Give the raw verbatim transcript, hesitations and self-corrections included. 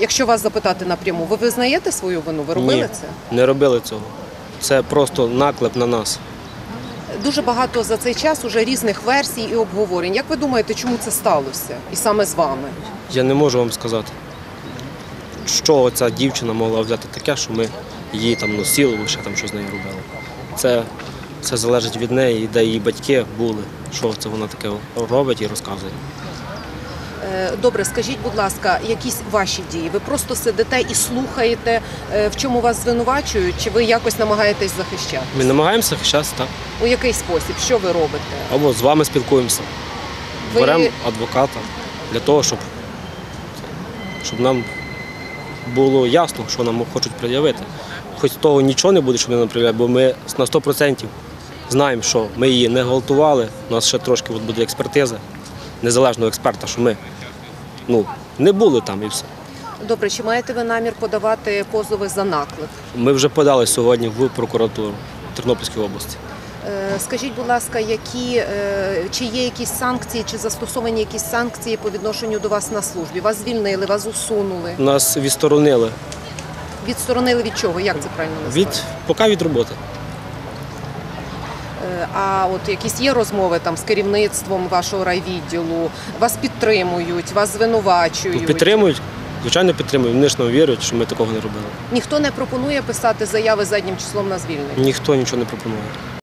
Якщо вас запитати напряму, ви визнаєте свою вину? Ви робили Ні, це? не робили цього. Це просто наклеп на нас. Дуже багато за цей час уже різних версій і обговорень. Як ви думаєте, чому це сталося? І саме з вами? Я не можу вам сказати, що ця дівчина могла взяти таке, що ми її там носили, ще там щось з нею робили. Це, це залежить від неї, де її батьки були, що це вона таке робить і розказує. Е, Добре, скажіть, будь ласка, якісь ваші дії? Ви просто сидите і слухаєте, е, в чому вас звинувачують, чи ви якось намагаєтесь захищати? Ми намагаємося захищатися, так. У який спосіб? Що ви робите? Або з вами спілкуємося. Ви- Беремо адвоката для того, щоб, щоб нам було ясно, що нам хочуть пред'явити. Хоч з того нічого не буде, що вони нам пред'являють, бо ми на сто відсотків знаємо, що ми її не гвалтували, у нас ще трошки от буде експертиза, незалежного експерта, що ми ну, не були там і все. Добре, чи маєте ви намір подавати позови за наклеп? Ми вже подали сьогодні в прокуратуру Тернопільської області. Е, Скажіть, будь ласка, які, е, чи є якісь санкції, чи застосовані якісь санкції по відношенню до вас на службі? Вас звільнили, вас усунули? Нас відсторонили Відсторонили від чого? Як це правильно назвати? від, поки від роботи. Е, А от якісь є розмови там з керівництвом вашого райвідділу? Вас підтримують, вас звинувачують? Підтримують, звичайно підтримують, вони ж нам вірять, що ми такого не робили. Ніхто не пропонує писати заяви заднім числом на звільнення? Ніхто нічого не пропонує.